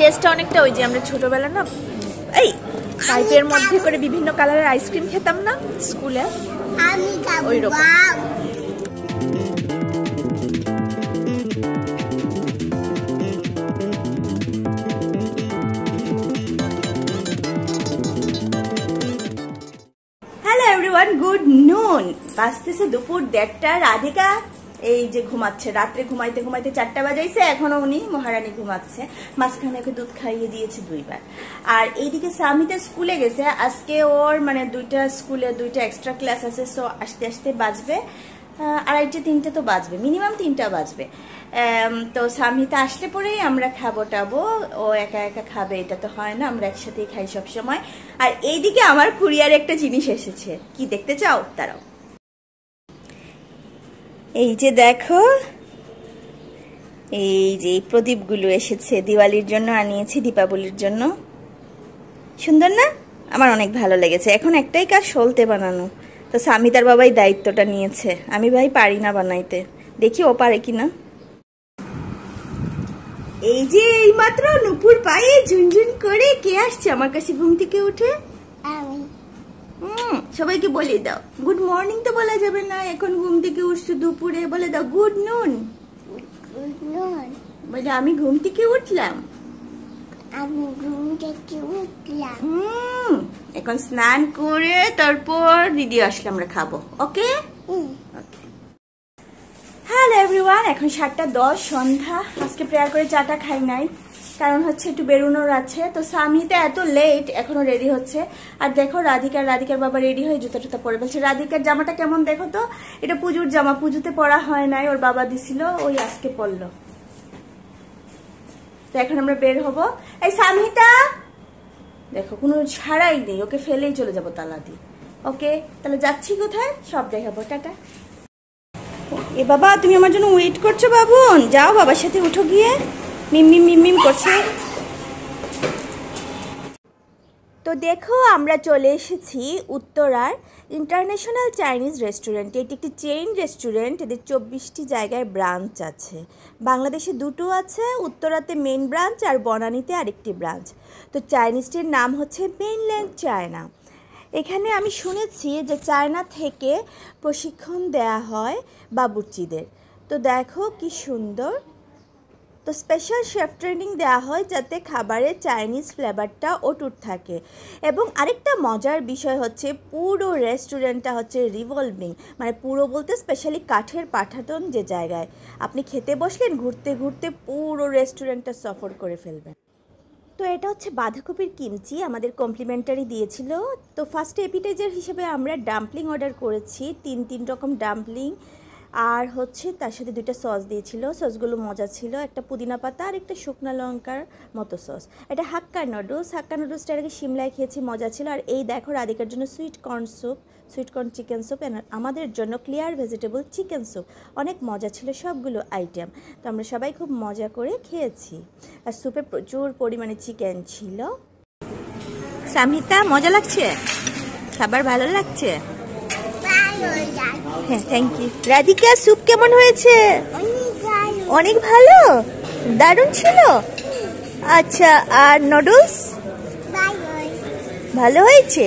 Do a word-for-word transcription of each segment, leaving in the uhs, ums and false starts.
টেস্টটা অনেকটা ওই যে আমরা ছোটবেলা না এই পাইপের মধ্যে করে বিভিন্ন কালারের আইসক্রিম খেতাম না স্কুলে, ওই রকম। হ্যালো এভরিওয়ান, গুড নুন। বাজতেছে দুপুর দেড়টা। রাধিকা এই যে ঘুমাচ্ছে, রাত্রে ঘুমাইতে ঘুমাইতে চারটা বাজাইছে, এখনো উনি মহারানী ঘুমাচ্ছে। মাঝখানে ওকে দুধ খাইয়ে দিয়েছে দুইবার। আর এইদিকে সামিতা স্কুলে গেছে আজকে, ওর মানে দুইটা স্কুলে দুইটা এক্সট্রা ক্লাস আছে, সো আস্তে আস্তে বাজবে আড়াইটে তিনটে তো বাজবে, মিনিমাম তিনটা বাজবে। তো সামিতা আসলে পরেই আমরা খাবো টাবো, ও একা একা খাবে এটা তো হয় না, আমরা একসাথেই খাই সব সময়। আর এইদিকে আমার কুরিয়ারে একটা জিনিস এসেছে, কি দেখতে চাও? তারাও এই যে দেখো, এই যে এই প্রদীপগুলো এসেছে, দিওয়ালির জন্য আনিয়েছি, দীপাবলির জন্য। সুন্দর না? আমার অনেক ভালো লেগেছে। এখন একটাই কাজ, সলতে বানানো। তো সামিতার বাবাই দায়িত্বটা নিয়েছে, আমি ভাই পারি না বানাইতে, দেখি ও পারে কিনা। এই যে এই মাত্র নুপুর পায়ে ঝুনঝুন করে কে আসছে আমার কাছে ঘুম থেকে উঠে? হুম, সবাইকে বলে দাও গুড মর্নিং। তো বলা যাবে না, এখন ঘুম থেকে উঠছো দুপুরে, বলে দাও গুড নুন। বলে আমি ঘুম থেকে উঠলাম, আমি ঘুম থেকে উঠলাম। হুম, এখন স্নান করে তারপর দিদি আসলে আমরা খাবো। ওকে ওকে। হ্যালো এভরিওয়ান, এখন সাতটা দশ সন্ধ্যা। আজকে প্রেয়ার করে চাটা খাই নাই, কারণ হচ্ছে একটু বেরোনোর আছে। তো সামিতে এত লেট, এখনো রেডি হচ্ছে। আর দেখো রাধিকার রাধিকার বাবা রেডি হয়ে জুতা টুতা পরে বলছে। রাধিকার জামাটা কেমন দেখো তো, এটা পুজোর জামা, পুজোতে পরা হয় নাই, ওর বাবা দিছিল, ওই আজকে পরলো। তো এখন আমরা বের হব। এই সামিতা দেখো কোনো ছাড়াই নেই, ওকে ফেলেই চলে যাবো তালা দিয়ে। ওকে তাহলে যাচ্ছি কোথায় সব দেখাবো, টাটা। এ বাবা, তুমি আমার জন্য ওয়েট করছো বাবুন? যাও বাবার সাথে উঠো গিয়ে, মিম মিম মিম করছে। তো দেখো আমরা চলে এসেছি উত্তরার ইন্টারন্যাশনাল চাইনিজ রেস্টুরেন্টে। এটি একটি চেইন রেস্টুরেন্ট, এদের চব্বিশটি জায়গায় ব্রাঞ্চ আছে। বাংলাদেশে দুটো আছে, উত্তরাতে মেন ব্রাঞ্চ আর বনানীতে আরেকটি ব্রাঞ্চ। তো চাইনিজটির নাম হচ্ছে মেইনল্যান্ড চায়না। এখানে আমি শুনেছি যে চায়না থেকে প্রশিক্ষণ দেয়া হয় বাবুর্চিদের। তো দেখো কি সুন্দর। তো স্পেশাল শেফ ট্রেনিং দেওয়া হয় যাতে খাবারের চাইনিজ ফ্লেভারটা অটুট থাকে। এবং আরেকটা মজার বিষয় হচ্ছে পুরো রেস্টুরেন্টটা হচ্ছে রিভলভিং, মানে পুরো বলতে স্পেশালি কাঠের পাঠাতন যে জায়গায় আপনি খেতে বসলেন, ঘুরতে ঘুরতে পুরো রেস্টুরেন্টটা সফর করে ফেলবেন। তো এটা হচ্ছে বাঁধাকপির কিমচি, আমাদের কমপ্লিমেন্টারি দিয়েছিল। তো ফার্স্টে এপিটাইজার হিসেবে আমরা ডাম্পলিং অর্ডার করেছি, তিন তিন রকম ডাম্পলিং, আর হচ্ছে তার সাথে দুইটা সস দিয়েছিল। সসগুলো মজা ছিল, একটা পুদিনা পাতা আর একটা শুকনা লঙ্কার মতো সস। এটা হাক্কা নুডলস, হাক্কা নুডলসটা আগে সিমলায় খেয়েছি, মজা ছিল। আর এই দেখো রাধিকার জন্য sweet corn soup, sweet corn chicken soup, আমাদের জন্য ক্লিয়ার ভেজিটেবল চিকেন স্যুপ। অনেক মজা ছিল সবগুলো আইটেম। তো আমরা সবাই খুব মজা করে খেয়েছি। আর স্যুপে প্রচুর পরিমাণে চিকেন ছিল। সামিতা মজা লাগছে? খাবার ভালো লাগছে? হ্যাঁ, থ্যাংক ইউ। রাধিকা স্যুপ কেমন হয়েছে? অনেক ভালো, দারুণ ছিল। আচ্ছা, আর নুডলস ভালো হয়েছে?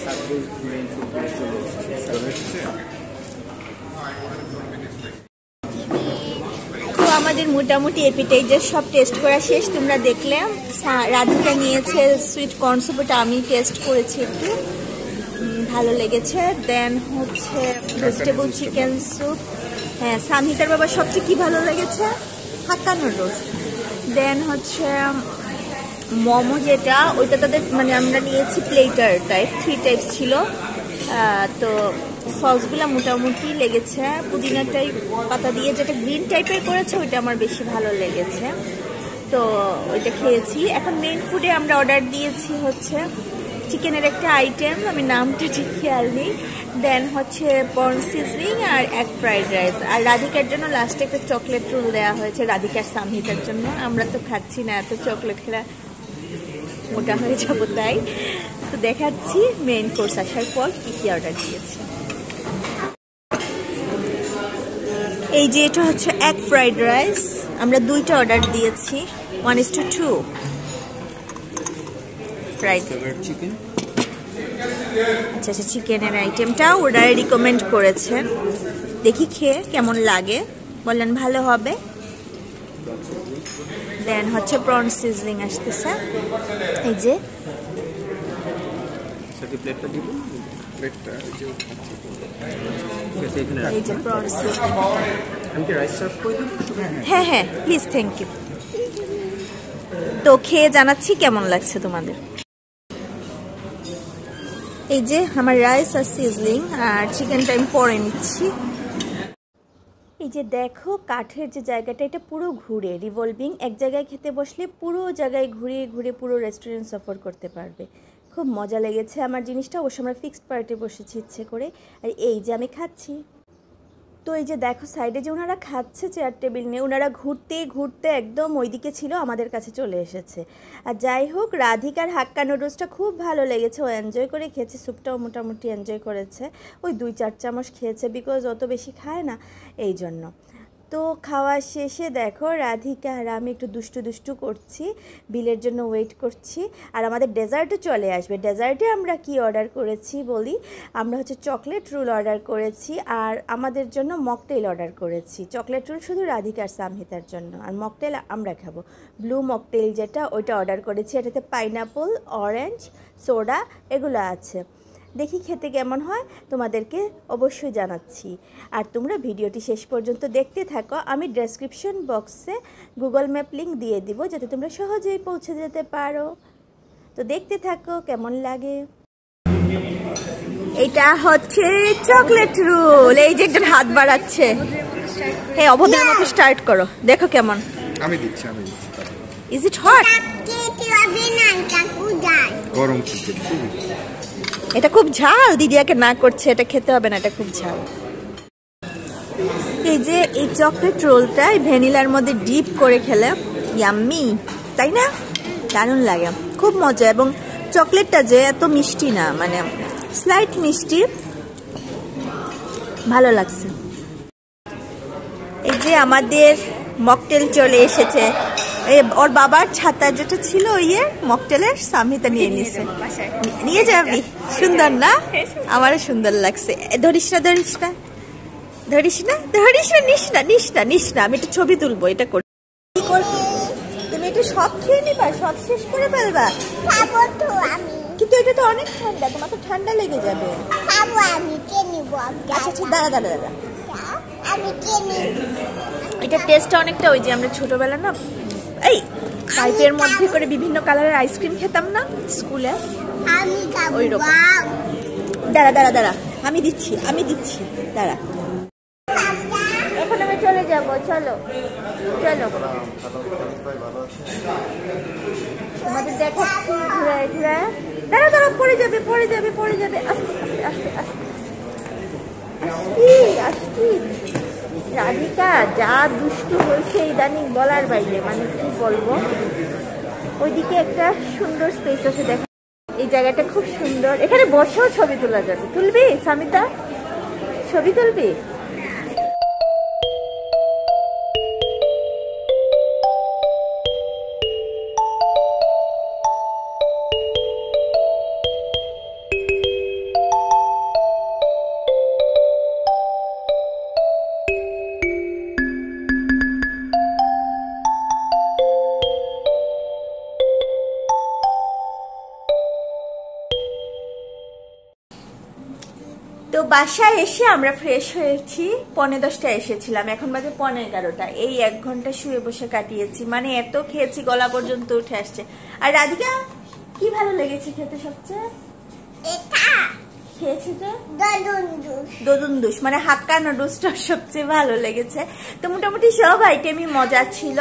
তো আমাদের মোটামুটি এপিটাইজার সব টেস্ট করা শেষ, তোমরা দেখলে। রাধিকা নিয়েছে সুইট কর্ন স্যুপ, ওটা আমি টেস্ট করেছি, একটু ভালো লেগেছে। দেন হচ্ছে ভেজিটেবল চিকেন স্যুপ। হ্যাঁ, সামিতার বাবা সবচেয়ে কি ভালো লেগেছে? হাক্কা নুডলস। দেন হচ্ছে মোমো, যেটা ওইটা তাদের মানে আমরা নিয়েছি প্লেটার টাইপ, থ্রি টাইপ ছিল। তো সসগুলো মোটামুটি লেগেছে। পুদিনা টাইপ পাতা দিয়ে যেটা গ্রিন টাইপের করেছে, ওইটা আমার বেশি ভালো লেগেছে। তো ওইটা খেয়েছি। এখন মেইন ফুডে আমরা অর্ডার দিয়েছি হচ্ছে চিকেনের একটা আইটেম, আমি নামটা ঠিক খেয়াল নেই। দেন হচ্ছে পর্ন সিজনিং আর এক ফ্রাইড রাইস। আর রাধিকার জন্য লাস্টে একটা চকলেট রোল দেওয়া হয়েছে, রাধিকার সামিতার জন্য। আমরা তো খাচ্ছি না, এত চকলেট খেলা মোটা হয়ে যাবো তাই। তো দেখাচ্ছি মেইন কোর্স আসার পর কি কি অর্ডার দিয়েছে। এই যে এটা হচ্ছে এক ফ্রাইড রাইস, আমরা দুইটা অর্ডার দিয়েছি, one is two two. Fried chicken. আচ্ছা আচ্ছা, চিকেনের আইটেমটা ওরা রিকমেন্ড করেছেন, দেখি খেয়ে কেমন লাগে, বললেন ভালো হবে। দেন হচ্ছে প্রন সিজলিং আসতেছে, এই যে এই যে প্রন সিজলিং। হ্যাঁ হ্যাঁ প্লিজ, থ্যাংক ইউ। তো খেয়ে জানাচ্ছি কেমন লাগছে তোমাদের। এই যে আমার রাইস আর সিজলিং আর চিকেনটা আমি পরে নিচ্ছি। এই যে দেখো কাঠের যে জায়গাটা, এটা পুরো ঘুরে রিভলভিং, এক জায়গায় খেতে বসলে পুরো জায়গায় ঘুরে ঘুরে পুরো রেস্টুরেন্ট সফর করতে পারবে। খুব মজা লেগেছে আমার জিনিসটা। অবশ্য আমরা ফিক্সড পার্টি বসেছি ইচ্ছে করে। আর এই যে আমি খাচ্ছি। তো এই যে দেখো সাইডে যে ওনারা খাচ্ছে চেয়ার টেবিল নিয়ে, ওনারা ঘুরতে ঘুরতে একদম ওইদিকে ছিল, আমাদের কাছে চলে এসেছে। আর যাই হোক, রাধিকার হাক্কা নুডলসটা খুব ভালো লেগেছে, ও এনজয় করে খেয়েছে, স্যুপটাও মোটামুটি এনজয় করেছে, ওই দুই চার চামচ খেয়েছে, বিকজ অত বেশি খায় না এই জন্য। তো খাওয়া শেষে দেখো রাধিকা আর আমি একটু দুষ্টু দুষ্টু করছি, বিলের জন্য ওয়েট করছি। আর আমাদের ডেজার্টও চলে আসবে। ডেজার্টে আমরা কি অর্ডার করেছি বলি, আমরা হচ্ছে চকলেট রোল অর্ডার করেছি, আর আমাদের জন্য মকটেল অর্ডার করেছি। চকলেট রোল শুধু রাধিকার সামহিতার জন্য, আর মকটেল আমরা খাবো। ব্লু মকটেল যেটা, ওইটা অর্ডার করেছি। এটাতে পাইনাপল, অরেঞ্জ, সোডা এগুলো আছে। দেখি খেতে কেমন হয়, তোমাদেরকে অবশ্যই জানাচ্ছি। আর তোমরা ভিডিওটি শেষ পর্যন্ত দেখতে থাকো। আমি ডেসক্রিপশন বক্সে গুগল ম্যাপ লিঙ্ক দিয়ে দিব, যাতে তোমরা সহজেই পৌঁছে যেতে পারো। তো দেখতে থাকো কেমন লাগে। এটা হচ্ছে চকলেট রোল। এই যে একজন হাত বাড়াচ্ছে, হ্যাঁ অভদ্রের মতো স্টার্ট করো, দেখো কেমন। আমি দিচ্ছি আমি দিচ্ছি ইজ ইট হট? গরম চিকেন। এটা খুব ঝাল, দিদিয়াকে না করছে, এটা খেতে হবে না, এটা খুব ঝাল। এই যে এই চকলেট রোলটা ভ্যানিলার মধ্যে ডিপ করে খেলে ইয়াম্মি, তাই না? দারুণ লাগে, খুব মজা। এবং চকলেটটা যে এত মিষ্টি না, মানে স্লাইট মিষ্টি, ভালো লাগছে। এই যে আমাদের মকটেল চলে এসেছে। ওর বাবার ছাতা যেটা ছিল ইয়ে মকটেলের, সামহিতা নিয়ে নিছে। নিয়ে যাবি? সুন্দর না? আমারও সুন্দর লাগছে। ধরিস না ধরিস না ধরিস না ধরিস না নিস না নিস না নিস না, আমি একটু ছবি তুলবো। এটা কর, কি করবি তুমি? এটা সব খেয়ে নিবা, সব শেষ করে ফেলবা? কিন্তু এটা তো অনেক ঠান্ডা, তোমার তো ঠান্ডা লেগে যাবে। আচ্ছা আচ্ছা, দাঁড়া দাঁড়া দাঁড়া, এটা টেস্টটা অনেকটা ওই যে আমরা ছোটবেলা না এই পাইপের মধ্যে করে বিভিন্ন কালারের আইসক্রিম খেতাম না স্কুলে, ওই রকম। দাঁড়া দাঁড়া দাঁড়া, আমি দিচ্ছি আমি দিচ্ছি দাঁড়া। এখন আমি চলে যাব, চলো চলো, আমাদের দেখাচ্ছি ঘুরায় ঘুরায়। দাঁড়া দাঁড়া, পড়ে যাবে পড়ে যাবে পড়ে যাবে, আস্তে আস্তে আস্তে আস্তে আস্তে আস্তে। রাধিকা যা দুষ্টু হয়েছে ইদানিং বলার বাইরে, মানে কি বলবো। ওইদিকে একটা সুন্দর স্পেস আছে, দেখো এই জায়গাটা খুব সুন্দর, এখানে বসেও ছবি তোলা যাবে। তুলবি সামিতা? ছবি তুলবি? তো বাসায় এসে আমরা ফ্রেশ হয়েছি, পৌনে দশটা এসেছিলাম, এখন বাজে পৌনে এগারোটা। এই এক ঘন্টা শুয়ে বসে কাটিয়েছি, মানে এত খেয়েছি গলা পর্যন্ত উঠে আসছে। আর রাধিকা কি ভালো লেগেছে খেতে সবচেয়ে? খেয়েছি তো দোদুন্দুস, মানে হাক্কা নুডলসটা সবচেয়ে ভালো লেগেছে। তো মোটামুটি সব আইটেমই মজা ছিল।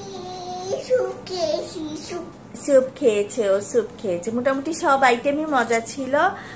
স্যুপ খেয়েছে, ও স্যুপ খেয়েছে, মোটামুটি সব আইটেমই মজা ছিল।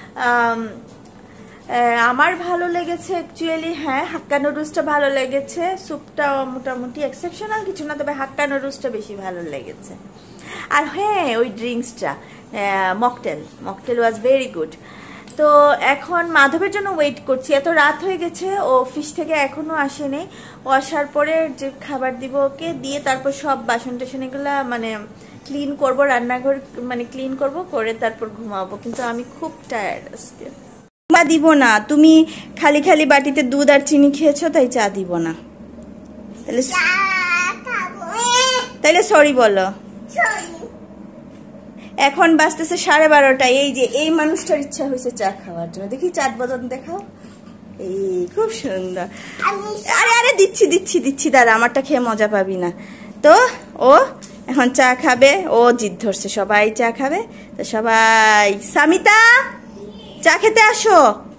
আমার ভালো লেগেছে অ্যাকচুয়ালি, হ্যাঁ হাক্কা নুডলসটা ভালো লেগেছে, স্যুপটা মোটামুটি এক্সেপশনাল কিছু না, তবে হাক্কা নুডলসটা বেশি ভালো লেগেছে। আর হ্যাঁ ওই ড্রিঙ্কসটা mocktail, mocktail was very good. তো এখন মাধবের জন্য ওয়েট করছি, এত রাত হয়ে গেছে, ও অফিস থেকে এখনো আসেনি। ও আসার পরে যে খাবার দিব ওকে, দিয়ে তারপর সব বাসন টাসন এগুলা মানে ক্লিন করব, রান্নাঘর মানে ক্লিন করব, করে তারপর ঘুমাবো। কিন্তু আমি খুব টায়ার্ড আজকে। মা দিব না, তুমি খালি খালি বাটিতে দুধ আর চিনি খেয়েছো, তাই চা দিব না। তাহলে তাইলে সরি বলো। এখন বাজতেছে সাড়ে বারোটা। এই যে এই মানুষটার ইচ্ছা হয়েছে চা খাওয়ার জন্য। দেখি চাট বদন দেখাও। এই খুব সুন্দর। আরে আরে দিচ্ছি দিচ্ছি দিচ্ছি, দাঁড়া, আমারটা খেয়ে মজা পাবি না। তো ও এখন চা খাবে, ও জিদ ধরছে সবাই চা খাবে। তো সবাই, সামিতা চা খেতে আসো।